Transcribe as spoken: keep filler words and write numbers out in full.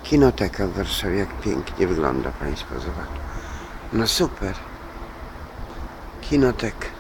Kinoteka w Warszawie, jak pięknie wygląda, Państwo zobaczą. No super. Kinotek.